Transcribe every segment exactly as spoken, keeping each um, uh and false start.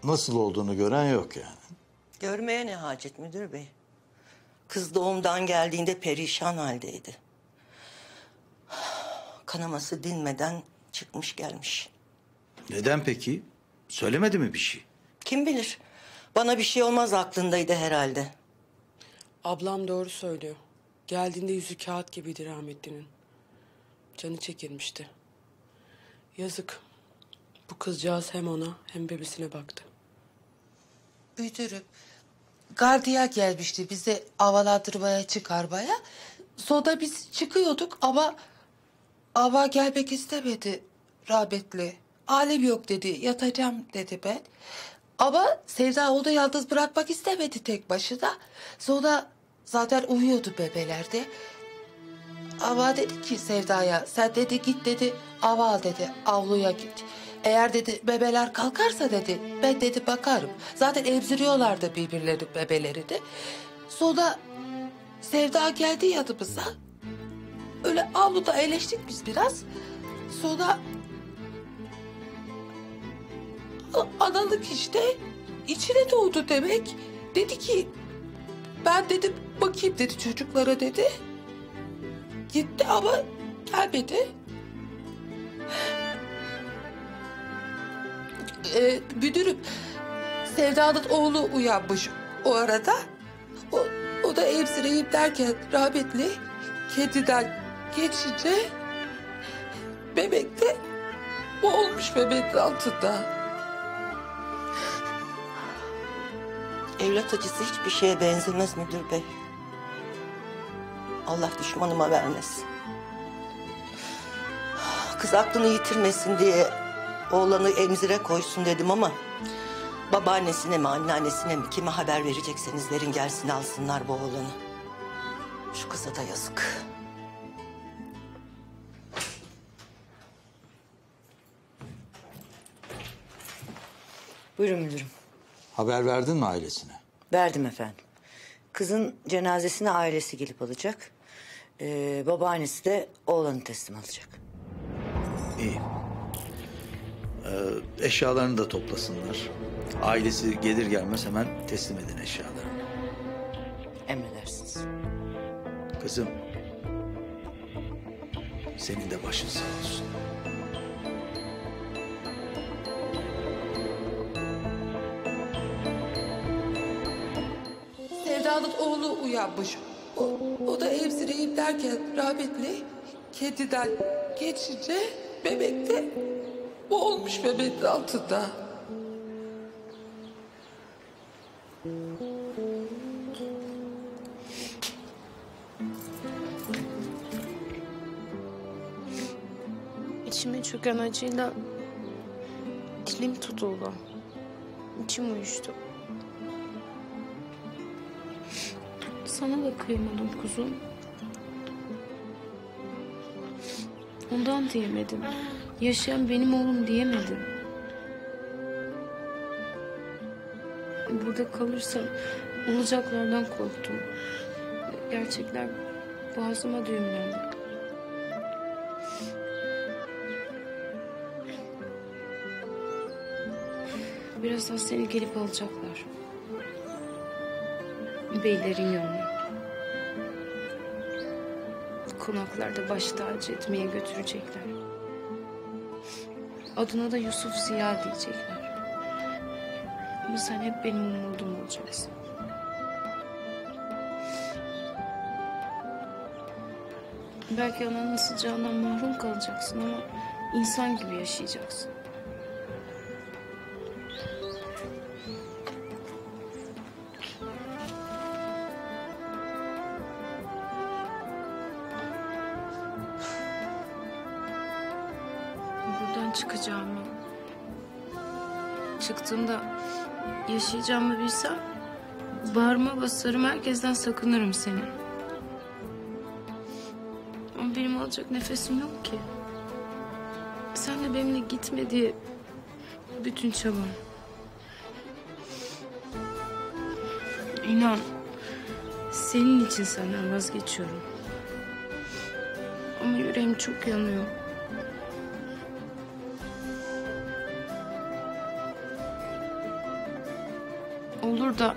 nasıl olduğunu gören yok yani. Görmeye ne hacet müdür bey? Kız doğumdan geldiğinde perişan haldeydi. Kanaması dinmeden çıkmış gelmiş. Neden peki? Söylemedi mi bir şey? Kim bilir? Bana bir şey olmaz aklındaydı herhalde. Ablam doğru söylüyor. Geldiğinde yüzü kağıt gibiydi rahmetlinin. Canı çekilmişti. Yazık. Bu kızcağız hem ona hem bebesine baktı. Müdürüm, gardiya gelmişti bizi havalandırmaya çıkarmaya. Sonra biz çıkıyorduk ama ama gelmek istemedi rahmetli. Alem yok dedi, yatacağım dedi ben. Ama Sevda onu yalnız bırakmak istemedi tek başına. Sonra zaten uyuyordu bebelerde. Ama dedi ki Sevda'ya, sen dedi git dedi, ava al dedi, avluya git. Eğer dedi bebeler kalkarsa dedi, ben dedi bakarım. Zaten emziriyorlardı birbirleri bebelerini. Sonra Sevda geldi yanımıza. Öyle avluda eğleştik biz biraz. Sonra analık işte içine doğdu demek. Dedi ki ben dedim bakayım dedi çocuklara dedi. Gitti ama gelmedi. Ee, müdürüm, Sevda'nın oğlu uyanmış o arada. O, o da emzireyim derken rahmetli kendinden geçince bebek de boğulmuş bebeğin altında. Evlat acısı hiçbir şeye benzemez müdür bey. Allah düşmanıma vermesin. Kız aklını yitirmesin diye oğlanı emzire koysun dedim ama... babaannesine mi, anneannesine mi, kime haber verecekseniz verin gelsin alsınlar bu oğlanı. Şu kıza da yazık. Buyurun müdürüm. Haber verdin mi ailesine? Verdim efendim. Kızın cenazesine ailesi gelip alacak. Ee, babaannesi de oğlanı teslim alacak. İyi. Ee, eşyalarını da toplasınlar. Ailesi gelir gelmez hemen teslim edin eşyalarını. Emredersiniz. Kızım, senin de başın sağ olsun. Sevda'nın oğlu uyanmış. O, o da emzireyim derken rahmetli kendinden geçince bebek de boğulmuş bebeğin altında. İçime çöken acıyla dilim tutuldu. İçim uyuştu. Sana da kıyamadım kuzum. Ondan diyemedim. Yaşayan benim oğlum diyemedim. Burada kalırsam olacaklardan korktum. Gerçekler boğazıma düğümlendi. Birazdan seni gelip alacaklar. Beylerin yanına. Konaklarda baş tacı etmeye götürecekler. Adına da Yusuf Ziya diyecekler. Ama sen hep benim umudum olacaksın. Belki ananın sıcağından mahrum kalacaksın ama insan gibi yaşayacaksın. Buradan çıkacağımı, çıktığımda yaşayacağımı bilsem bağrıma basarım, herkesten sakınırım seni. Ama benim alacak nefesim yok ki. Sen de benimle gitme diye bütün çabam. İnan, senin için senden vazgeçiyorum. Ama yüreğim çok yanıyor. Olur da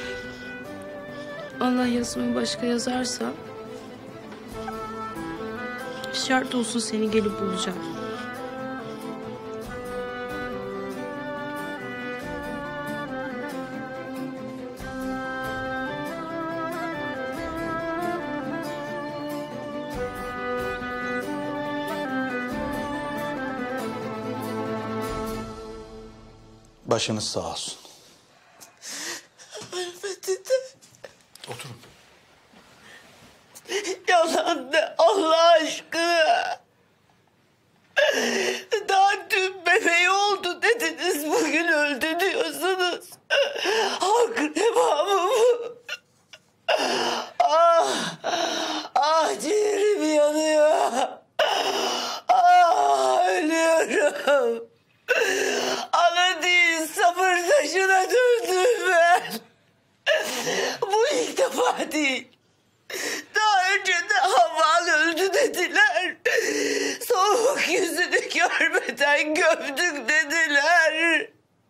Allah yazımı başka yazarsa şart olsun seni gelip bulacağım. Başınız sağ olsun. Oturun. Yalan de Allah aşkına. Daha dün bebeği oldu dediniz, bugün öldü diyorsunuz. Hakkın hevamı bu. Ah, ah ciğerim yanıyor. Ah ölüyorum. Ana değil sabır taşına döndüm ben. Bu ilk defa değil. Daha önce de Havval öldü dediler. Soğuk yüzünü görmeden gömdük dediler.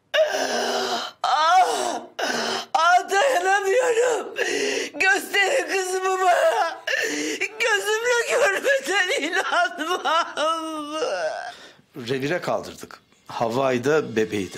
Ah, ah dayanamıyorum. Gösterin kızımı bana. Gözümle görmeden inanmam. Revire kaldırdık. Havva'yı da bebeği de.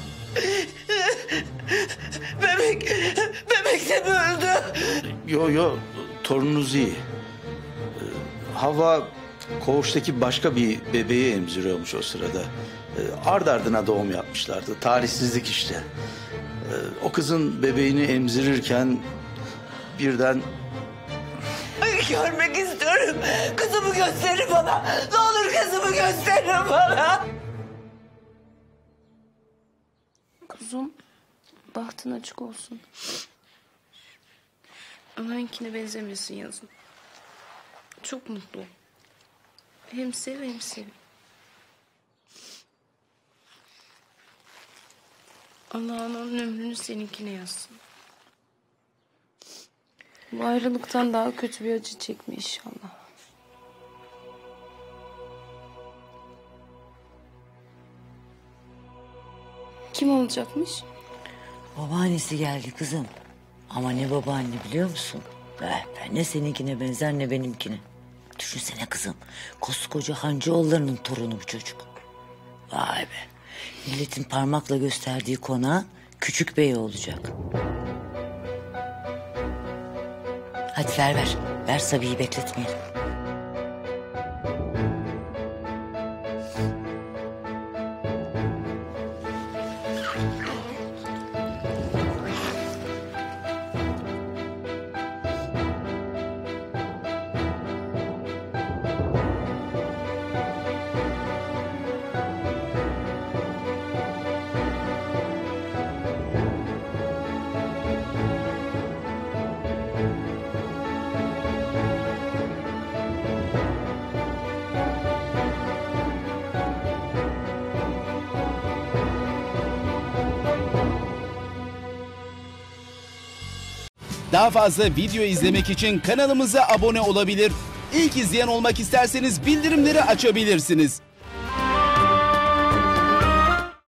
Bebek, bebek de mi öldü? Yo yo, torununuz iyi. Ee, Havva koğuştaki başka bir bebeği emziriyormuş o sırada. Ee, ard ardına doğum yapmışlardı. Talihsizlik işte. Ee, o kızın bebeğini emzirirken birden... Ay, görmek istiyorum. Kızımı gösterin bana. Ne olur kızımı gösterin bana. Kuzum, bahtın açık olsun. Annenkine benzemesin yazın. Çok mutlu. Hem sev hem sev. Allah onun ömrünü seninkine yazsın. Bu ayrılıktan daha kötü bir acı çekme inşallah. Kim olacakmış? Babaannesi geldi kızım. Ama ne babaanne biliyor musun? Eh, ne seninkine benzer ne benimkine. Düşünsene kızım. Koskoca Hancıoğulları'nın torunu bu çocuk. Vay be. Milletin parmakla gösterdiği konağa küçük bey olacak. Hadi ver ver. Ver Sabi'yi bekletmeyelim. Daha fazla video izlemek için kanalımıza abone olabilir. İlk izleyen olmak isterseniz bildirimleri açabilirsiniz.